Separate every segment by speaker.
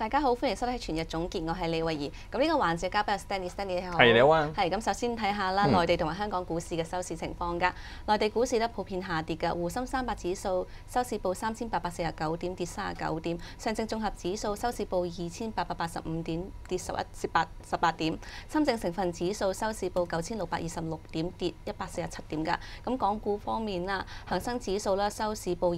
Speaker 1: 大家好，歡迎收睇全日總結，我係李慧儀。咁呢個環節交俾阿 Stanley 你好。
Speaker 2: 係你好啊。
Speaker 1: 係咁，首先睇下啦，內地同埋香港股市嘅收市情況㗎。內地股市咧普遍下跌㗎，滬深300指數收市報3849點，跌39點；上證綜合指數收市報2885點，跌18點；深證成分指數收市報9626點，跌147點㗎。咁港股方面啦，恒生指數咧收市報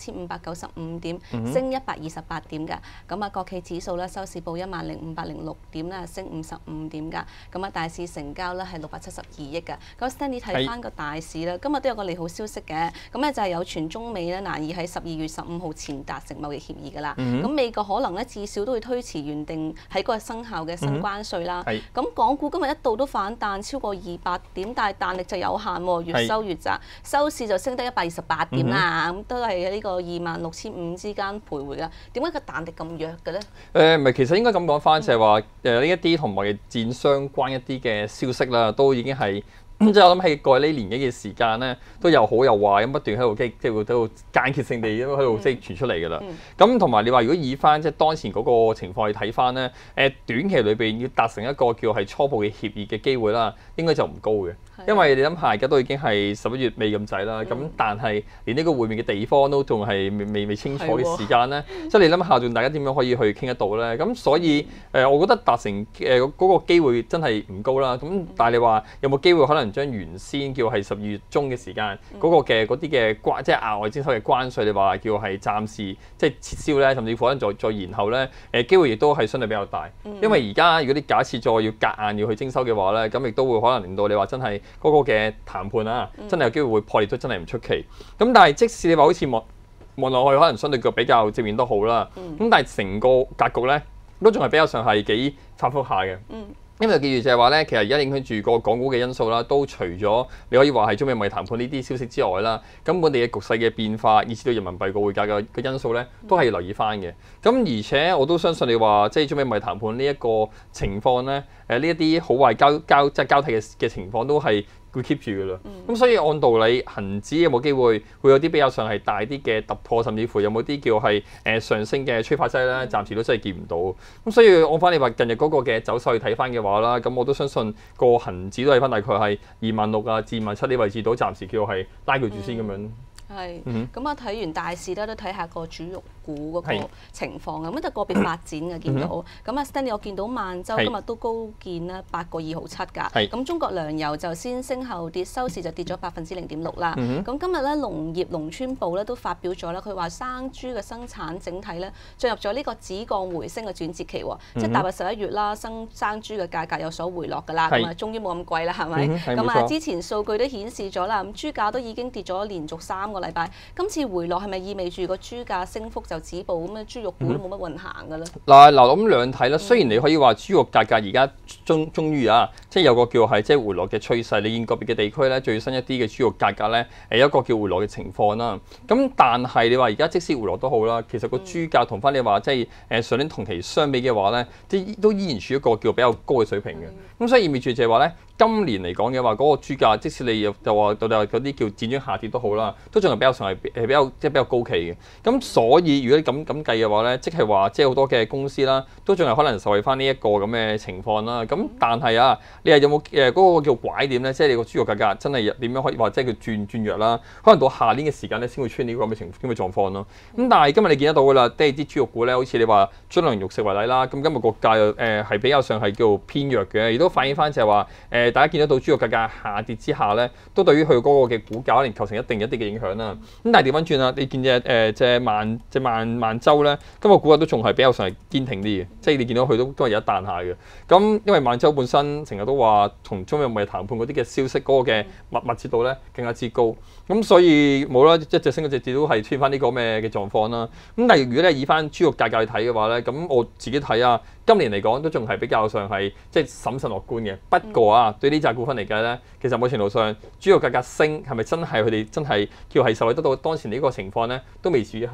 Speaker 1: 26,595點，升128點㗎。咁啊，國企指數咧收市報10,506點啦，升55點㗎。咁啊，大市成交咧係672億㗎。咁 Stanley 睇翻個大市啦，今日都有個利好消息嘅。咁咧就係有傳中美咧難以喺12月15號前達成貿易協議㗎啦。咁美國可能咧至少都會推遲原定喺嗰日生效嘅新關稅啦。咁港股今日一度都反彈超過200點，但係彈力就有限喎，越收越窄，收市就升得128點啦。咁都係呢個26,500之間徘徊㗎。點解個彈力咁弱嘅咧？
Speaker 2: 唔係，其實應該咁講翻，就係話呢一啲同貿易戰相關一啲嘅消息啦，都已經係即係我諗喺過去呢年幾嘅時間咧，都有好有壞咁不斷喺度即係喺度間歇性地喺度即係傳出嚟㗎啦。咁同埋你話如果以翻即係當前嗰個情況去睇翻咧，短期裏邊要達成一個叫係初步嘅協議嘅機會啦，應該就唔高嘅。因為你諗下，而家都已經係11月尾咁滯啦，咁但係連呢個會面嘅地方都仲係未清楚嘅時間咧，即係你諗下，仲大家點樣可以去傾得到咧？咁所以我覺得達成嗰個機會真係唔高啦。咁但係你話有冇機會可能將原先叫係12月中嘅時間嗰個嘅嗰啲嘅關即係額外徵收嘅關稅，你話叫係暫時即係撤銷咧，甚至乎可能再延後咧，機會亦都係相對比較大。因為而家如果你假設再要夾硬要去徵收嘅話咧，咁亦都會可能令到你話真係嗰個嘅談判啊，真係有機會會破裂，都真係唔出奇。咁但係即使你話好似望落去可能相對比較正面都好啦，咁但係成個格局咧都仲係比較上係幾反覆下嘅。因為記住就係話咧，其實而家影響住個港股嘅因素啦，都除咗你可以話係中美貿易談判呢啲消息之外啦，咁本地嘅局勢嘅變化，以至到人民幣個匯價嘅因素咧，都係要留意翻嘅。咁而且我都相信你話，即係中美貿易談判呢一個情況咧，呢一啲好壞即係交替嘅情況都係會 keep 住㗎啦。咁所以按道理，恆指有冇機會會有啲比較上係大啲嘅突破，甚至乎有冇啲叫係上升嘅催化劑咧？暫時都真係見唔到。咁所以按翻你話近日嗰個嘅走勢去睇翻嘅話啦，咁我都相信個恆指都係翻大概係26,000啊至27,000啲位置度，暫時叫係拉佢住先咁樣。
Speaker 1: 係，咁啊睇完大市咧，都睇下個主肉股嗰個情況啊，咁就個別發展嘅見到。咁啊 Stanley 我見到萬洲今日都高見啦8.2毫7㗎。咁中國糧油就先升後跌，收市就跌咗0.6%啦。咁今日咧農村部咧都發表咗啦，佢話生豬嘅生產整體咧進入咗呢個止降回升嘅轉折期喎，即係踏入11月啦，生豬嘅價格有所回落㗎啦，咁啊終於冇咁貴啦，係咪？咁啊之前數據都顯示咗啦，咁豬價都已經跌咗連續3個禮拜，今次回落係咪意味住個豬價升幅就止步咁啊？豬肉股都冇乜運行㗎啦。嗱，
Speaker 2: 咁兩睇啦。雖然你可以話豬肉價格而家終於啊，即係有個叫係即係回落嘅趨勢。你見個別嘅地區咧，最新一啲嘅豬肉價格咧，有一個叫回落嘅情況啦。咁但係你話而家即使回落都好啦，其實個豬價同翻你話即係上年同期相比嘅話咧，都依然處於一個叫比較高嘅水平嘅。咁所以意味住就係話咧，今年嚟講嘅話，嗰個豬價即使你又話到嗰啲叫漸轉下跌都好啦，都仲係比較上係比較高企嘅。咁所以如果你咁計嘅話咧，即係話即係好多嘅公司啦，都仲係可能受惠翻呢一個咁嘅情況啦。咁但係啊，你係有冇嗰個叫拐點咧？即係你個豬肉價格真係點樣可以話即係佢轉弱啦？可能到下年嘅時間咧，先會出現呢個咁嘅狀況咯。咁但係今日你見得到㗎啦，即係啲豬肉股咧，好似你話津良肉食為例啦，咁今日個價係比較上係叫偏弱嘅，亦都反映翻就係話大家見得到豬肉價格下跌之下咧，都對於佢嗰個嘅股價可能構成一啲嘅影響啦。咁但係調翻轉啦，你見隻萬洲咧，今日股價都仲係比較上係堅挺啲嘅，即係你見到佢都係有一彈下嘅。咁因為萬洲本身成日都話同中美貿易談判嗰啲嘅消息嗰個嘅密切度咧更加之高，咁所以冇啦，一隻升一隻跌都係出現翻呢個咩嘅狀況啦。咁但係如果你以翻豬肉價格去睇嘅話咧，咁我自己睇啊，今年嚟講都仲係比較上係即係審慎樂觀嘅。不過啊，對呢隻股份嚟計咧，其實某程度上豬肉價格升係咪真係佢哋真係叫係受惠得到當前呢個情況咧，都未至於係。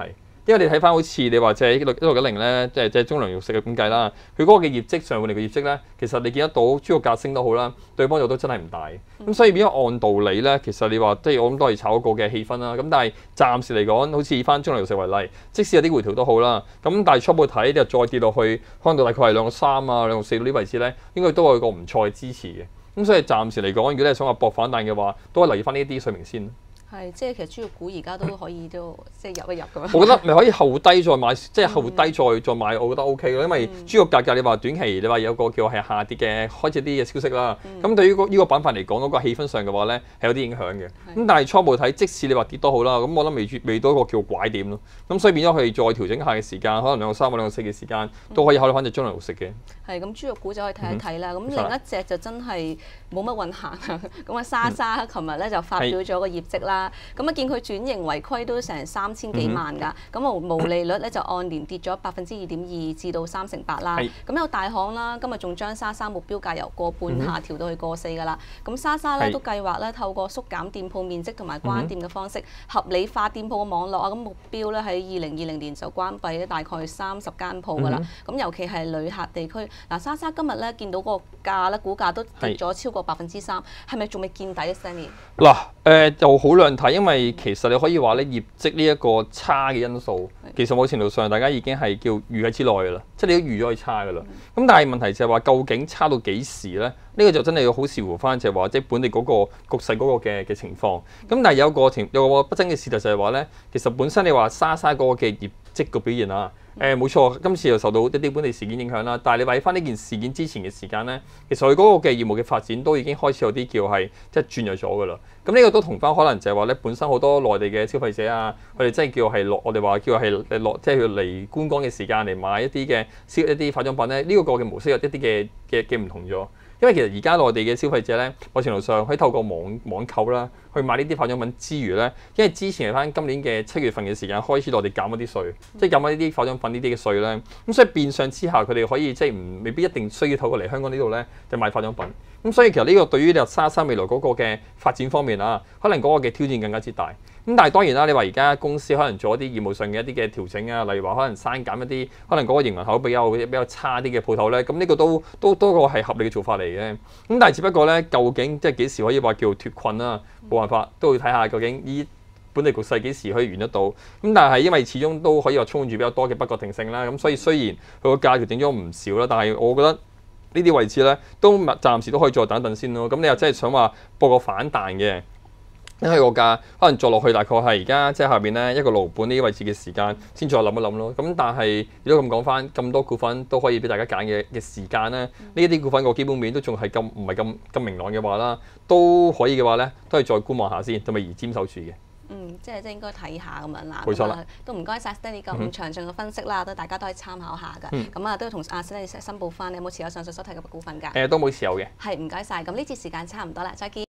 Speaker 2: 因為你睇翻好似你話即係1610咧，即係中糧肉食咁計啦，佢嗰個嘅業績上半年嘅業績咧，其實你見得到豬肉價升都好啦，對幫助都真係唔大。咁所以變咗按道理咧，其實你話即係我諗都係炒嗰個嘅氣氛啦。咁但係暫時嚟講，好似以翻中糧肉食為例，即使有啲回調都好啦。咁但係初步睇就再跌落去，可能到大概係2.3啊、2.4到呢位置咧，應該都係個唔錯嘅支持嘅。咁所以暫時嚟講，如果你係想話搏反彈嘅話，都係留意翻呢啲水平先。
Speaker 1: 係，即係其實豬肉股而家都可以即係入一入咁樣。
Speaker 2: 我覺得咪可以後低再買，即係後低再買，我覺得 O K 咯。因為豬肉價格你話短期你話有個叫係下跌嘅開始啲嘅消息啦。咁對於呢個板塊嚟講，嗰個氣氛上嘅話咧係有啲影響嘅。咁但係初步睇，即使你話跌都好啦，咁我諗未到一個叫拐點咯。咁所以變咗佢再調整下嘅時間，可能2.3或2.4嘅時間都可以考慮翻隻中糧肉食嘅。
Speaker 1: 係咁，豬肉股就可以睇一睇啦。咁另一隻就真係冇乜運行啊。咁啊，莎莎琴日咧就發表咗個業績啦。咁啊，見佢轉型為虧都成3000幾萬㗎。咁毛利率咧就按年跌咗2.2%至到3.8%啦。咁有大行啦，今日仲將莎莎目標價由1.5下調到去1.4㗎啦。咁莎莎咧都計劃咧透過縮減店鋪面積同埋關店嘅方式，合理化店鋪嘅網絡啊。咁目標咧喺2020年就關閉咧大概30間鋪㗎啦。咁尤其係旅客地區。嗱，莎莎今日咧見到個價咧，股價都跌咗超過3%，係咪仲未見底啊 Stanley？
Speaker 2: 嗱，就好兩睇，因為其實你可以話咧業績呢一個差嘅因素，其實某程度上大家已經係叫預計之內㗎啦，即係你都預咗佢差㗎啦。咁但係問題就係話，究竟差到幾時咧？呢個就真係要好視乎翻，就係話即係本地嗰個局勢嗰個嘅情況。咁但係有個不爭嘅事實就係話咧，其實本身你話莎莎嗰個嘅業績個表現啊。冇錯，今次又受到一啲本地事件影響啦。但係你話喺翻呢件事件之前嘅時間咧，其實佢嗰個嘅業務嘅發展都已經開始有啲叫係即係轉弱咗㗎啦。咁呢個都同翻可能就係話咧，本身好多內地嘅消費者啊，佢哋真係叫係落，我哋話叫係落，即係佢嚟觀光嘅時間嚟買一啲化妝品咧。呢個嘅模式有一啲嘅唔同咗。因為其實而家內地嘅消費者咧，某程度上可以透過網購啦，去買呢啲化妝品之餘咧，因為之前係翻今年嘅7月份嘅時間開始內地減一啲稅，即係減一啲化妝品呢啲嘅稅咧，咁所以變相之下佢哋可以即係未必一定需要透過嚟香港呢度咧就買化妝品。咁所以其實呢個對於你莎莎未來嗰個嘅發展方面啊，可能嗰個嘅挑戰更加之大。咁但係當然啦，你話而家公司可能做一啲業務上嘅一啲嘅調整啊，例如話可能刪減一啲可能嗰個營運口比較差啲嘅鋪頭咧，咁呢個都個係合理嘅做法嚟嘅。咁但係只不過咧，究竟即係幾時可以話叫脫困啦？冇辦法，都要睇下究竟依本地局勢幾時可以完得到。咁但係因為始終都可以話充滿住比較多嘅不確定性啦，咁所以雖然佢個價調整咗唔少啦，但係我覺得呢啲位置咧都暫時都可以再等等先咯。咁你又真係想話報個反彈嘅？因為個價可能坐落去大概係而家即係下邊咧一個樓盤呢啲位置嘅時間，先再諗一諗咯。咁但係如果咁講翻，咁多股份都可以俾大家揀嘅時間咧，呢一啲股份個基本面都仲係唔係咁明朗嘅話啦，都可以嘅話咧，都係再觀望下先，同埋而尖守住嘅。
Speaker 1: 即係應該睇下咁樣啦。
Speaker 2: 冇錯啦。
Speaker 1: 都唔該晒 Stanley 咁詳盡嘅分析啦，大家都可以參考下㗎。咁啊都要同阿 Stanley 申報翻，你有冇持有上述所提及嘅股份㗎？
Speaker 2: 都冇持有嘅。
Speaker 1: 係，唔該晒。咁呢節時間差唔多啦，再見。